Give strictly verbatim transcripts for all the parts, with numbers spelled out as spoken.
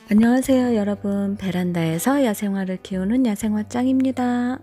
안녕하세요 여러분, 베란다에서 야생화를 키우는 야생화짱입니다.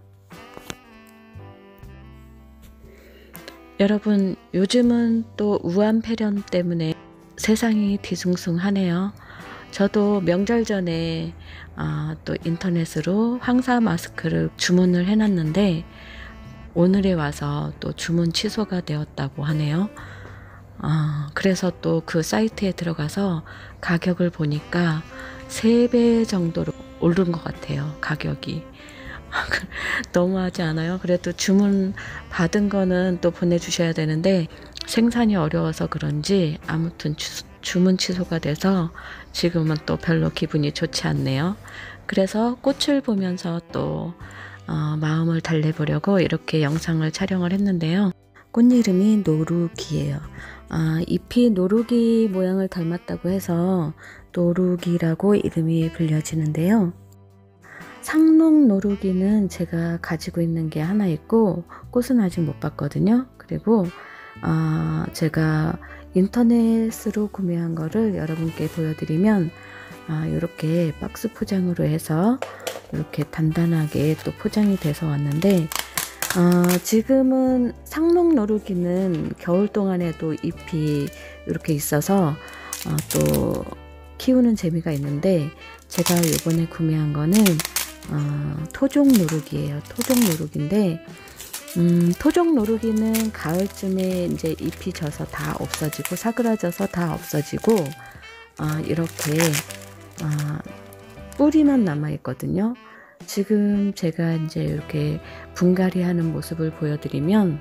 여러분, 요즘은 또 우한폐렴 때문에 세상이 뒤숭숭하네요. 저도 명절 전에 아, 또 인터넷으로 황사 마스크를 주문을 해놨는데 오늘에 와서 또 주문 취소가 되었다고 하네요. 아, 그래서 또 그 사이트에 들어가서 가격을 보니까 세 배 정도로 오른 것 같아요, 가격이. 너무하지 않아요? 그래도 주문 받은 거는 또 보내주셔야 되는데 생산이 어려워서 그런지 아무튼 주, 주문 취소가 돼서 지금은 또 별로 기분이 좋지 않네요. 그래서 꽃을 보면서 또 어, 마음을 달래보려고 이렇게 영상을 촬영을 했는데요. 꽃 이름이 노루기예요. 아, 잎이 노루기 모양을 닮았다고 해서 노루기라고 이름이 불려지는데요. 상록 노루기는 제가 가지고 있는 게 하나 있고 꽃은 아직 못 봤거든요. 그리고 아, 제가 인터넷으로 구매한 거를 여러분께 보여드리면 아, 이렇게 박스 포장으로 해서 이렇게 단단하게 또 포장이 돼서 왔는데 어, 지금은 상록 노루기는 겨울 동안에도 잎이 이렇게 있어서 어, 또 키우는 재미가 있는데 제가 이번에 구매한 거는 어, 토종 노루기예요. 토종 노루기인데 음, 토종 노루기는 가을쯤에 이제 잎이 져서 다 없어지고 사그라져서 다 없어지고 어, 이렇게 어, 뿌리만 남아 있거든요. 지금 제가 이제 이렇게 분갈이 하는 모습을 보여드리면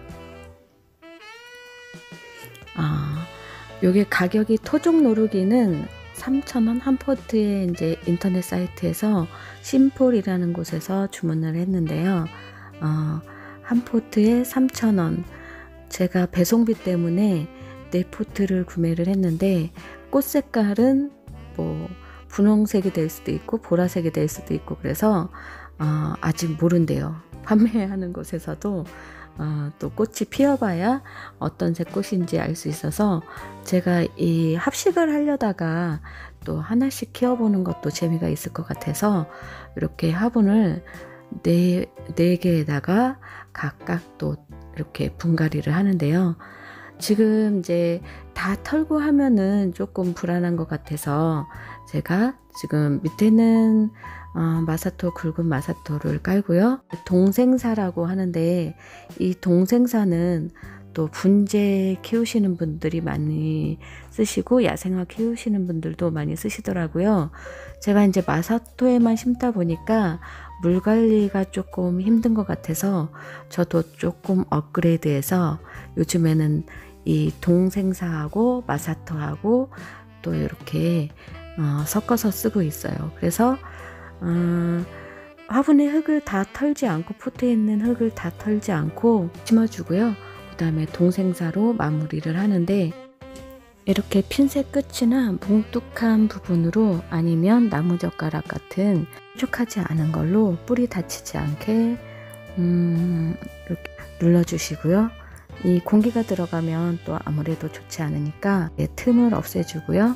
아, 요게 가격이 토종 노루기는 삼천 원 한 포트에 이제 인터넷 사이트에서 심폴이라는 곳에서 주문을 했는데요. 어, 한 포트에 삼천 원. 제가 배송비 때문에 네 포트를 구매를 했는데 꽃 색깔은 뭐 분홍색이 될 수도 있고 보라색이 될 수도 있고 그래서 어, 아직 모른대요. 판매하는 곳에서도 어, 또 꽃이 피어봐야 어떤 색 꽃인지 알 수 있어서 제가 이 합식을 하려다가 또 하나씩 키워보는 것도 재미가 있을 것 같아서 이렇게 화분을 네, 네 개에다가 각각 또 이렇게 분갈이를 하는데요. 지금 이제 다 털고 하면은 조금 불안한 것 같아서 제가 지금 밑에는 어, 마사토, 굵은 마사토를 깔고요. 동생사라고 하는데 이 동생사는 또 분재 키우시는 분들이 많이 쓰시고 야생화 키우시는 분들도 많이 쓰시더라고요. 제가 이제 마사토에만 심다 보니까 물 관리가 조금 힘든 것 같아서 저도 조금 업그레이드해서 요즘에는 이 동생사하고 마사토하고 또 이렇게 어, 섞어서 쓰고 있어요. 그래서 어, 화분에 흙을 다 털지 않고 포트에 있는 흙을 다 털지 않고 심어주고요. 그 다음에 동생사로 마무리를 하는데 이렇게 핀셋 끝이나 뭉툭한 부분으로 아니면 나무젓가락 같은 뾰족하지 않은 걸로 뿌리 다치지 않게 음, 이렇게 눌러주시고요. 이 공기가 들어가면 또 아무래도 좋지 않으니까 틈을 없애주고요.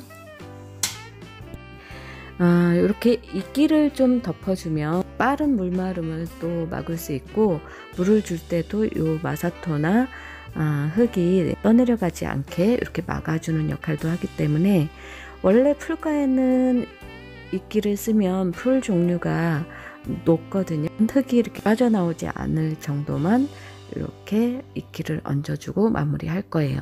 아, 이렇게 이끼를 좀 덮어주면 빠른 물마름을 또 막을 수 있고 물을 줄 때도 요 마사토나 아, 흙이 떠내려가지 않게 이렇게 막아주는 역할도 하기 때문에 원래 풀가에는 이끼를 쓰면 풀 종류가 녹거든요. 흙이 이렇게 빠져나오지 않을 정도만 이렇게 이끼를 얹어주고 마무리할 거예요.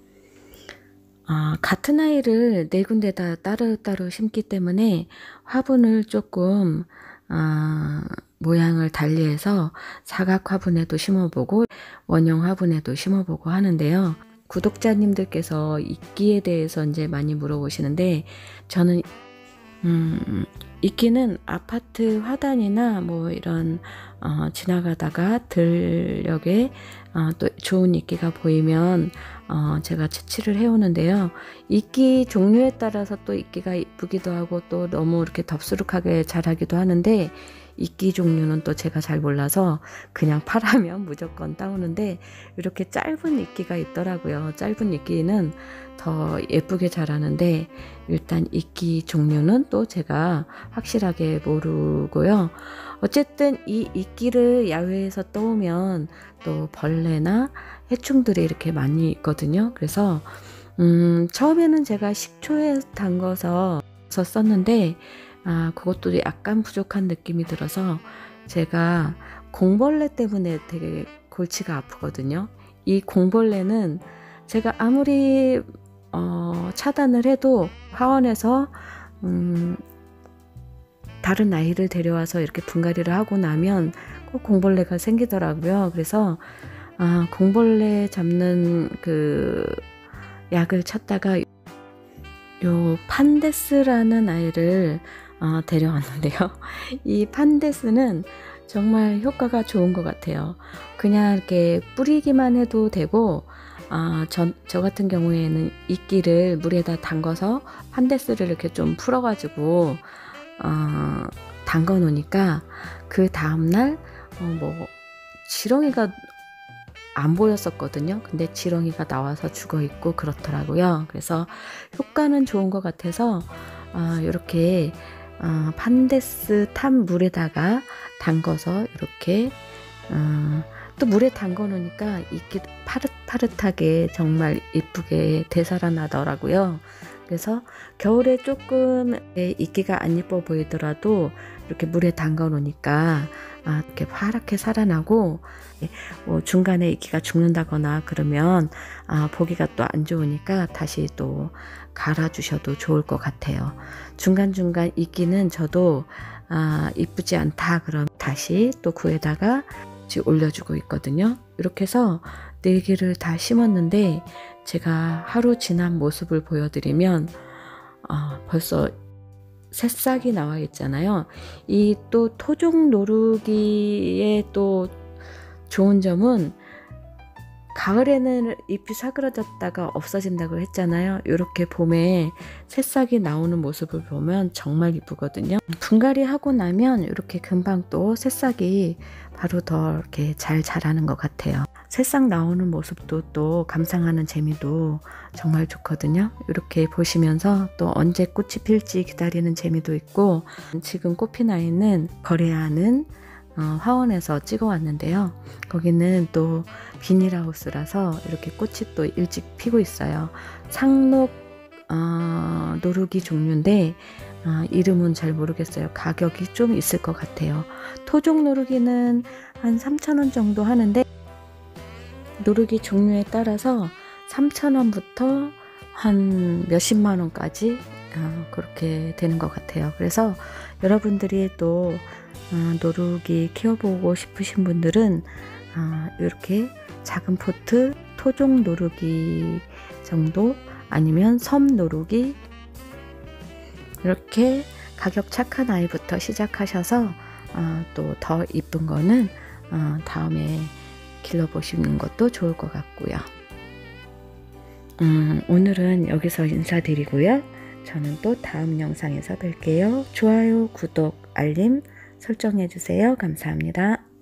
아, 같은 아이를 네 군데다 따로따로 심기 때문에 화분을 조금 아, 모양을 달리해서 사각 화분에도 심어보고 원형 화분에도 심어보고 하는데요. 구독자님들께서 이끼에 대해서 이제 많이 물어보시는데 저는 음, 이끼는 아파트 화단이나 뭐 이런 어, 지나가다가 들녘에 어, 또 좋은 이끼가 보이면 어, 제가 채취를 해오는데요. 이끼 종류에 따라서 또 이끼가 이쁘기도 하고 또 너무 이렇게 덥수룩하게 자라기도 하는데 이끼 종류는 또 제가 잘 몰라서 그냥 파라면 무조건 따오는데 이렇게 짧은 이끼가 있더라고요. 짧은 이끼는 더 예쁘게 자라는데 일단 이끼 종류는 또 제가 확실하게 모르고요. 어쨌든 이 이끼를 야외에서 떠오면 또 벌레나 해충들이 이렇게 많이 있거든요. 그래서 음, 처음에는 제가 식초에 담궈서 썼는데 아, 그것도 약간 부족한 느낌이 들어서 제가 공벌레 때문에 되게 골치가 아프거든요. 이 공벌레는 제가 아무리 어, 차단을 해도 화원에서 음, 다른 아이를 데려와서 이렇게 분갈이를 하고 나면 꼭 공벌레가 생기더라고요. 그래서 아, 공벌레 잡는 그 약을 찾다가 요 판데스라는 아이를 어, 데려왔는데요. 이 판데스는 정말 효과가 좋은 것 같아요. 그냥 이렇게 뿌리기만 해도 되고 아, 전, 저 같은 경우에는 이끼를 물에다 담궈서 판데스를 이렇게 좀 풀어가지고 어, 담궈 놓으니까 그 다음날 어, 뭐 지렁이가 안 보였었거든요. 근데 지렁이가 나와서 죽어 있고 그렇더라고요. 그래서 효과는 좋은 것 같아서 어, 이렇게 어, 판데스 탄 물에다가 담궈서 이렇게 어, 또 물에 담궈 놓으니까 이끼 파릇파릇하게 정말 이쁘게 되살아나더라고요. 그래서 겨울에 조금 이끼가 안 이뻐 보이더라도 이렇게 물에 담궈 놓으니까 아, 이렇게 파랗게 살아나고 뭐 중간에 이끼가 죽는다거나 그러면 아, 보기가 또 안 좋으니까 다시 또 갈아 주셔도 좋을 것 같아요. 중간중간 이끼는 저도 아, 이쁘지 않다 그럼 다시 또 구에다가 올려주고 있거든요. 이렇게 해서 네 개를 다 심었는데 제가 하루 지난 모습을 보여드리면 아, 벌써 새싹이 나와 있잖아요. 이 또 토종 노루기의 또 좋은 점은 가을에는 잎이 사그러졌다가 없어진다고 했잖아요. 이렇게 봄에 새싹이 나오는 모습을 보면 정말 이쁘거든요. 분갈이 하고 나면 이렇게 금방 또 새싹이 바로 더 이렇게 잘 자라는 것 같아요. 새싹 나오는 모습도 또 감상하는 재미도 정말 좋거든요. 이렇게 보시면서 또 언제 꽃이 필지 기다리는 재미도 있고 지금 꽃피 나 있는 거래하는 어, 화원에서 찍어 왔는데요. 거기는 또 비닐하우스라서 이렇게 꽃이 또 일찍 피고 있어요. 상록 어, 노루기 종류인데 어, 이름은 잘 모르겠어요. 가격이 좀 있을 것 같아요. 토종 노루기는 한 삼천 원 정도 하는데 노루기 종류에 따라서 삼천 원부터 한 몇십만 원까지 어, 그렇게 되는 것 같아요. 그래서 여러분들이 또 어, 노루기 키워보고 싶으신 분들은 어, 이렇게 작은 포트 토종 노루기 정도 아니면 섬 노루기 이렇게 가격 착한 아이부터 시작하셔서 어, 또 더 이쁜 거는 어, 다음에 길러보시는 것도 좋을 것 같고요. 음, 오늘은 여기서 인사드리고요. 저는 또 다음 영상에서 뵐게요. 좋아요, 구독, 알림 설정해 주세요. 감사합니다.